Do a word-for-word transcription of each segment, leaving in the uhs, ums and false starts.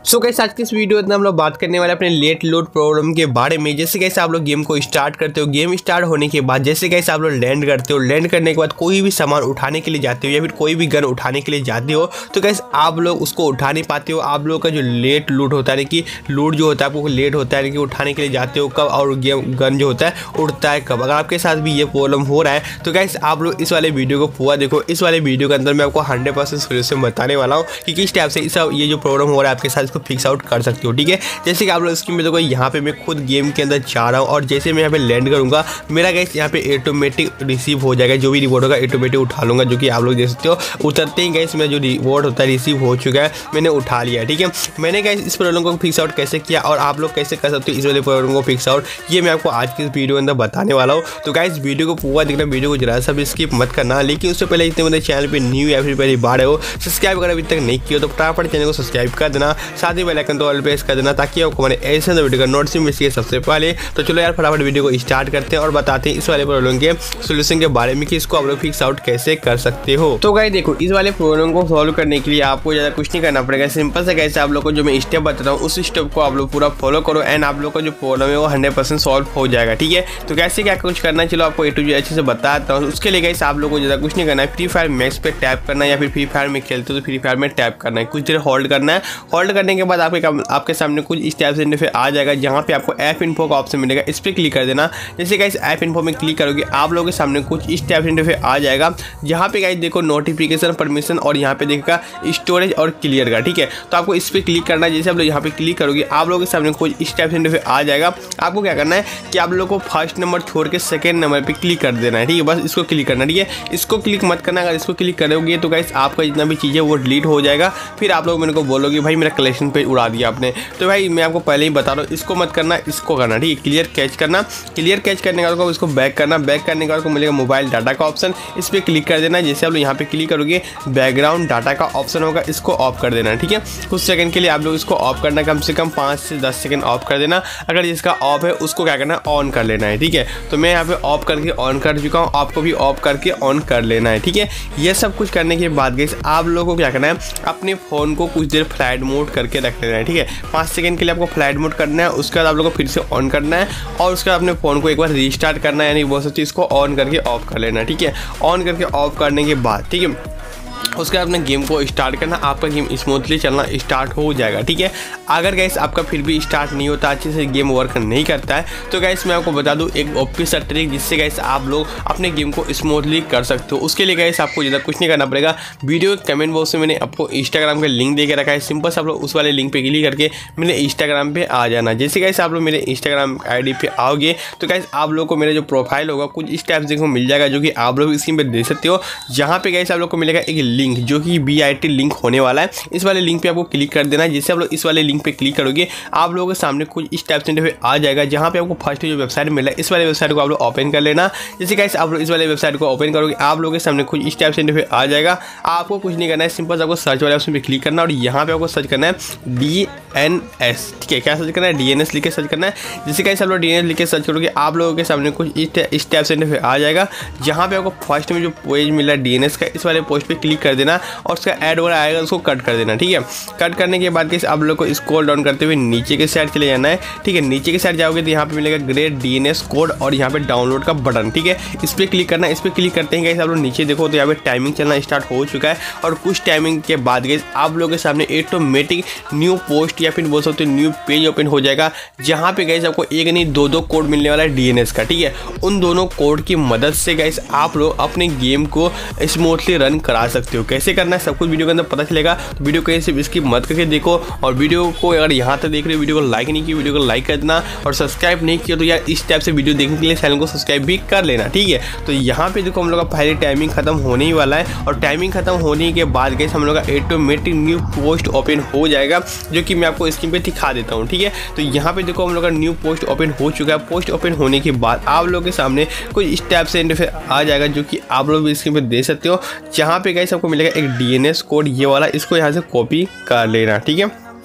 So guys आज की इस वीडियो में हम लोग बात करने वाले अपने लेट लोड प्रॉब्लम के बारे में। जैसे कैसे आप लोग गेम को स्टार्ट करते हो, गेम स्टार्ट होने के बाद जैसे कैसे आप लोग लैंड करते हो, लैंड करने के बाद कोई भी सामान उठाने के लिए जाते हो या फिर कोई भी गन उठाने के लिए जाते हो तो गाइस आप लोग उसको उठा नहीं पाते हो। आप लोग का जो लेट लूट होता है कि लूट जो होता है आपको लेट होता है कि उठाने के लिए जाते हो कब, और गेम गन जो होता है उड़ता है कब। अगर आपके साथ भी ये प्रॉब्लम हो रहा है तो गाइस आप लोग इस वाले वीडियो को पूरा देखो। इस वाले वीडियो के अंदर मैं आपको हंड्रेड परसेंट सोल्यूशन बताने वाला हूँ कि किस टाइप से इस ये जो प्रॉब्लम हो रहा है आपके साथ इसको फिक्स आउट कर सकते हो। ठीक है, जैसे कि आप लोग स्क्रीन पे देखो, यहाँ पे मैं खुद गेम के अंदर जा रहा हूँ और जैसे मैं यहाँ पे लैंड करूंगा मेरा गाइस यहाँ पे ऑटोमेटिक रिसीव हो जाएगा। जो भी रिवॉर्ड होगा ऑटोमेटिक उठा लूंगा, जो कि आप लोग देख सकते हो। उतरते ही गाइस मेरा जो रिवॉर्ड होता है रिसीव हो चुका है, मैंने उठा लिया। ठीक है, मैंने गाइस इस प्रॉब्लम को फिक्स आउट कैसे किया और आप लोग कैसे कर सकते हो इस वाले प्रॉब्लम को फिक्स आउट, ये मैं आपको आज की इस वीडियो के अंदर बताने वाला हूँ। तो गाइस वीडियो को पूरा देखना, वीडियो को जरा सा भी स्किप मत करना। लेकिन उससे पहले इतने मेरे चैनल पर न्यू या फिर पहली बार हो, सब्सक्राइब अगर अभी तक नहीं किया तो फटाफट चैनल को सब्सक्राइब कर देना, साथ ही बेल आइकन तो ऑल प्रेस कर देना ताकि आपको हमारे ऐसे वीडियो का नोटिफिकेशन मिल सके सबसे पहले। तो चलो यार फटाफट वीडियो को स्टार्ट करते हैं और बताते हैं इस वाले प्रॉब्लम के सॉल्यूशन के बारे में कि इसको आप लोग फिक्स आउट कैसे कर सकते हो। तो गाइस देखो, इस वाले प्रॉब्लम को सॉल्व करने के लिए आपको ज़्यादा कुछ नहीं करना पड़ेगा। सिंपल से कैसे आप लोग को जो मैं स्टेप बताता हूँ उस स्टेप को आप लोग पूरा फॉलो करो एंड आप लोग का जो प्रॉब्लम है वो हंड्रेड परसेंट सॉल्व हो जाएगा। ठीक है, तो कैसे क्या कुछ करना है चलो आपको ए टू जेड अच्छे से बताता हूँ। उसके लिए गाइस आप लोग को ज़्यादा कुछ नहीं करना है, फ्री फायर मैक्स पे टैप करना है या फिर फ्री फायर में खेलते हो तो फ्री फायर में टैप करना है। कुछ देर होल्ड करना है। होल्ड करने के बाद आपके आपके सामने कुछ इस टाइप से इंटरफेस आ जाएगा जहाँ पे आपको ऐप इन्फो का ऑप्शन मिलेगा, इस पर क्लिक कर देना। जैसे गाइस ऐप इन्फो में क्लिक करोगे आप लोगों के सामने कुछ इस टाइप से इंटरफेस आ जाएगा जहाँ पे गाइस देखो नोटिफिकेशन, परमिशन और यहाँ पे देखा स्टोरेज और क्लियर का। ठीक है, तो आपको इस पर क्लिक करना है। जैसे आप लोग यहाँ पे क्लिक करोगे आप लोगों के सामने कुछ इस टाइप से इंटरफेस आ जाएगा। आपको क्या करना है कि आप लोग को फर्स्ट नंबर छोड़ के सेकंड नंबर पे क्लिक कर देना है। ठीक है, बस इसको क्लिक करना। ठीक है, इसको क्लिक मत करना। अगर इसको क्लिक करोगे तो गाइस आपका जितना भी चीज़ है वो डिलीट हो जाएगा। फिर आप लोग मेरे को बोलोगे भाई मेरा कलेक्शन पेज उड़ा दिया आपने। तो भाई मैं आपको पहले ही बता रहा हूँ, इसको मत करना, इसको करना। ठीक है, क्लियर कैच करना। क्लियर कैच करने के बाद इसको बैक करना। बैक करने के बाद मिलेगा मोबाइल डाटा का ऑप्शन, इस पर क्लिक कर देना। जैसे आप लोग यहाँ पे क्लिक करोगे बैकग्राउंड डाटा का ऑप्शन होगा, इसको ऑफ कर देना। ठीक है, कुछ सेकंड के लिए आप लोग इसको ऑफ करना, कम से कम पाँच से दस सेकंड ऑफ कर देना। अगर जिसका ऑफ है उसको क्या करना है ऑन कर लेना है। ठीक है, तो मैं यहाँ पे ऑफ करके ऑन कर चुका हूँ, आपको भी ऑफ करके ऑन कर लेना है। ठीक है, ये सब कुछ करने के बाद गाइस आप लोगों को क्या करना है अपने फ़ोन को कुछ देर फ्लाइट मोड करके रख लेना है। ठीक है, पाँच सेकंड के लिए आपको फ्लाइट मोड करना है। उसके बाद आप लोगों को फिर से ऑन करना है और उसके बाद अपने फ़ोन को एक बार रीस्टार्ट करना है, यानी वो सब चीज़ को ऑन करके ऑफ कर लेना है। ठीक है, ऑन करके ऑफ करने के बाद ठीक है उसके बाद अपने गेम को स्टार्ट करना, आपका गेम स्मूथली चलना स्टार्ट हो जाएगा। ठीक है, अगर गाइस आपका फिर भी स्टार्ट नहीं होता, अच्छे से गेम वर्क नहीं करता है तो गाइस मैं आपको बता दूं एक ऑफिस ट्रिक जिससे गाइस आप लोग अपने गेम को स्मूथली कर सकते हो। उसके लिए गाइस आपको ज़्यादा कुछ नहीं करना पड़ेगा। वीडियो के कमेंट बॉक्स में मैंने आपको इंस्टाग्राम का लिंक दे के रखा है, सिंपल से आप लोग उस वाले लिंक पर क्लिक करके मेरे इंस्टाग्राम पर आ जाना। जैसे गाइस आप लोग मेरे इंस्टाग्राम आई डी पे आओगे तो गाइस आप लोग को मेरा जो प्रोफाइल होगा कुछ इस टाइप से मिल जाएगा, जो कि आप लोग स्क्रीन पर देख सकते हो। जहाँ पे गाइस आप लोग को मिलेगा एक लिंक जो कि बी आई टी लिंक होने वाला है। इस वाले लिंक पे आपको क्लिक कर देना है। जैसे आप लोग इस वाले लिंक पे क्लिक करोगे आप लोगों के सामने कुछ इस टाइप से इंटरफेस आ जाएगा जहाँ पे आपको फर्स्ट जो वेबसाइट मिला है इस वाले वेबसाइट को आप लोग ओपन कर लेना। जैसे गाइस आप लोग इस वाले वेबसाइट को ओपन करोगे आप लोगों के सामने कुछ इस टाइप से इंटरफेस आ जाएगा। आपको कुछ नहीं करना है, सिंपल आपको सर्च वाले ऑप्शन पे क्लिक करना और यहाँ पे आपको सर्च करना है डी एन एस। ठीक है, क्या सर्च करना है डी एन एस लिख के सर्च करना है। जैसे गाइस आप लोग डी एन एस लिख के सर्च करोगे आप लोगों के सामने कुछ इस टाइप से इंटरफेस आ जाएगा जहाँ पे आपको फर्स्ट में जो पेज मिला है डी एन एस का इस वाले पोस्ट पे क्लिक कर देना और उसका ऐड वगैरह आएगा उसको कट कर देना। ठीक है, कट करने के बाद आप लोग को स्क्रॉल डाउन करते हुए नीचे के साइड चले जाना है। ठीक है, नीचे के साइड जाओगे तो यहाँ पे मिलेगा ग्रेट डीएनएस कोड और यहाँ पे डाउनलोड का बटन। ठीक है, इस पर क्लिक करना। इस पर क्लिक करते हैं गाइस आप लोग नीचे देखो तो यहाँ पे टाइमिंग चलना स्टार्ट हो चुका है और कुछ टाइमिंग के बाद गाइस आप लोगों के सामने ऑटोमेटिक न्यू पोस्ट या फिर बोल सकते हो न्यू पेज ओपन हो जाएगा जहाँ पे गाइस आपको एक नहीं दो दो कोड मिलने वाला है डीएनएस का। ठीक है, उन दोनों कोड की मदद से गाइस आप लोग अपने गेम को स्मूथली रन करा सकते हो। कैसे करना है सब कुछ वीडियो के अंदर पता चलेगा, तो वीडियो को सिर्फ इसकी मत करके देखो। और वीडियो को अगर यहाँ तक देख रहे हो वीडियो को लाइक नहीं किया वीडियो को लाइक कर देना और सब्सक्राइब नहीं किया तो यार इस टाइप से वीडियो देखने के लिए चैनल को सब्सक्राइब भी कर लेना। ठीक है, तो यहाँ पे देखो हम लोग का पहले टाइमिंग खत्म होने ही वाला है और टाइमिंग खत्म होने के बाद गाइस हम लोग का ऑटोमेटिक न्यू पोस्ट ओपन हो जाएगा जो कि मैं आपको स्क्रीन पे दिखा देता हूँ। ठीक है, तो यहाँ पे देखो हम लोग का न्यू पोस्ट ओपन हो चुका है। पोस्ट ओपन होने के बाद आप लोग के सामने कुछ इस टाइप से इंटरफेस आ जाएगा जो कि आप लोग भी स्क्रीन पे देख सकते हो, जहाँ पे गाइस आपको मिलेगा एक डीएनएस कोड ये वाला, इसको यहाँ से कॉपी कर लेना। ठीक है,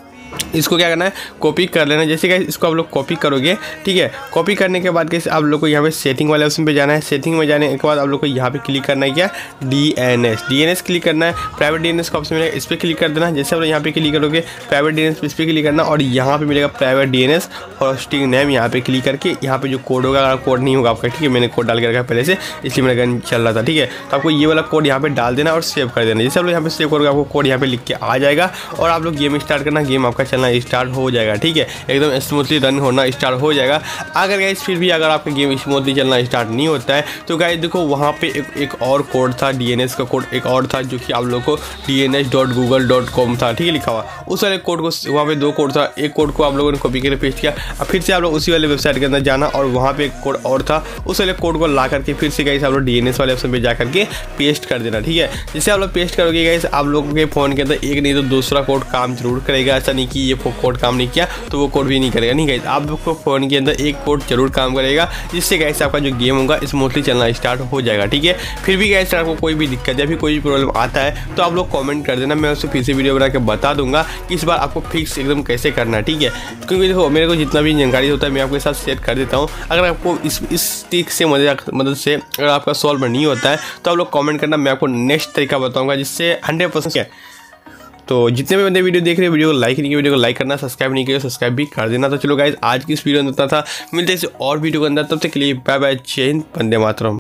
इसको क्या करना है, कॉपी कर लेना। जैसे कि इसको आप लोग कॉपी करोगे, ठीक है। कॉपी करने के बाद कैसे आप लोग को यहाँ पे सेटिंग वाले ऑप्शन पे जाना है। सेटिंग में जाने के बाद आप लोग को यहाँ पे क्लिक करना है क्या, D N S D N S click करना है। प्राइवेट डी एन एस का ऑप्शन मिलेगा, इस पर क्लिक कर देना। जैसे आप लोग यहाँ पे क्लिक करोगे प्राइवेट डी एन एस इस पर क्लिक करना और यहाँ पे मिलेगा private D N S hosting name. यहाँ पे क्लिक करके यहाँ पे जो कोड होगा, अगर कोड नहीं होगा आपका, ठीक है, मैंने कोड डाल के रखा पहले से, इसलिए मेरा गन चल रहा था, ठीक है। तो आपको ये वाला कोड यहाँ पे डाल देना और सेव कर देना। जैसे आप लोग यहाँ पे सेव करोगे आपको कोड यहाँ पे लिख के आ जाएगा और आप लोग गेम स्टार्ट करना, गेम आपका चलना स्टार्ट हो जाएगा, ठीक है। एकदम स्मूथली रन होना स्टार्ट हो जाएगा। अगर गाइस फिर भी अगर आपका गेम स्मूथली चलना स्टार्ट नहीं होता है तो गाइस देखो वहाँ पे एक, एक और कोड था, डीएनएस का कोड एक और था, जो कि आप लोग को D N S dot Google dot com था, ठीक है, लिखा हुआ। उस वाले कोड को, वहाँ पे दो कोड था, एक कोड को आप लोगों ने कॉपी करके पेस्ट किया, अब फिर से आप लोग उसी वाले वेबसाइट के अंदर जाना और वहाँ पे एक कोड और था, उस वाले कोड को ला करके फिर से गाइस आप लोग डीएनएस वाले ऑप्शन पे जा करके पेस्ट कर देना, ठीक है। जैसे आप लोग पेस्ट करोगे गाइस आप लोगों के फ़ोन के अंदर एक नहीं तो दूसरा कोड काम जरूर करेगा। ऐसा नहीं कि ये कोड काम नहीं किया तो वो कोड भी नहीं करेगा, नहीं गाइस, आप लोग को फ़ोन के अंदर एक कोड जरूर काम करेगा, जिससे गाइस आपका जो गेम होगा स्मूथली चलना स्टार्ट हो जाएगा, ठीक है। फिर भी गाइस आपको कोई भी दिक्कत या फिर कोई भी प्रॉब्लम आता है तो आप लोग कमेंट कर देना, मैं उससे फिर से वीडियो बना के बता दूंगा कि इस बार आपको फिक्स एकदम कैसे करना है, ठीक है। क्योंकि देखो मेरे को जितना भी जानकारी होता है मैं आपके साथ शेयर कर देता हूँ। अगर आपको इस इस ट्रिक से मदद से अगर आपका सॉल्व नहीं होता है तो आप लोग कमेंट करना, मैं आपको नेक्स्ट तरीका बताऊँगा जिससे हंड्रेड परसेंट क्या। तो जितने भी बंदे वीडियो देख रहे हैं वीडियो को लाइक नहीं किया, वीडियो को लाइक करना, सब्सक्राइब नहीं किया सब्सक्राइब भी कर देना। तो चलो गाइस आज की इस वीडियो में इतना था, मिलते हैं और वीडियो के अंदर, तब तक के लिए बाय बाय, जय हिंद, वंदे मातरम।